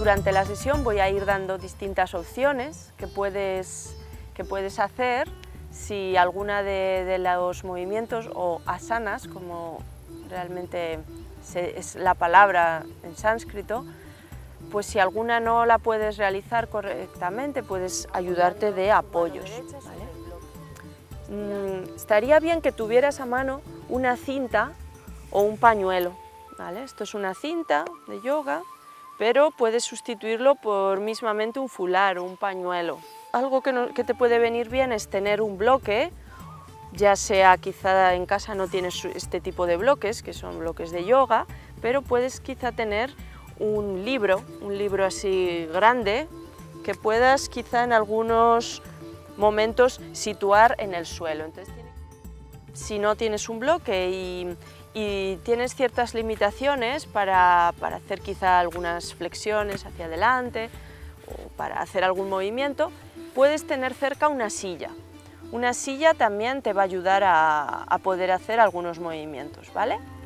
Durante la sesión voy a ir dando distintas opciones que puedes hacer si alguna de los movimientos o asanas, como realmente es la palabra en sánscrito, pues si alguna no la puedes realizar correctamente, puedes ayudarte de apoyos, ¿vale? Estaría bien que tuvieras a mano una cinta o un pañuelo, ¿vale? Esto es una cinta de yoga, pero puedes sustituirlo por mismamente un fular o un pañuelo. Algo que te puede venir bien es tener un bloque, ya sea quizá en casa no tienes este tipo de bloques, que son bloques de yoga, pero puedes quizá tener un libro así grande, que puedas quizá en algunos momentos situar en el suelo. Entonces, si no tienes un bloque y tienes ciertas limitaciones para hacer quizá algunas flexiones hacia adelante o para hacer algún movimiento, puedes tener cerca una silla. Una silla también te va a ayudar a poder hacer algunos movimientos, ¿vale?